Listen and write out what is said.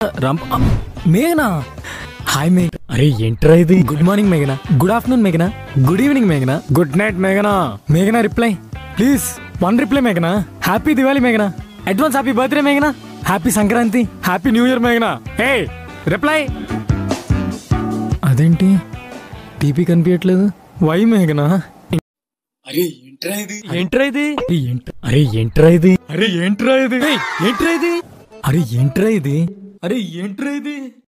రామ్ మేఘనా హాయ్ మేఘ అరే ఏంట్రా ఇది గుడ్ మార్నింగ్ మేఘనా గుడ్ ఆఫ్టర్నూన్ మేఘనా గుడ్ ఈవినింగ్ మేఘనా గుడ్ నైట్ మేఘనా మేఘనా రిప్లై ప్లీజ్ వన్ రిప్లై మేఘనా హ్యాపీ దివాలి మేఘనా అడ్వాన్స్ హ్యాపీ బర్త్డే మేఘనా happy Sankranti happy new year మేఘనా హే రిప్లై అదేంటి టీపీ కనిపించట్లేదు వై మేఘనా అరే ఏంట్రా ఇది ఏంట్రా ఇది అరే ఏంట్రా ఇది అరే ఏంట్రా ఇది ఏంట్రా ఇది అరే ఏంట్రా ఇది అరే ఏంట్రా ఇది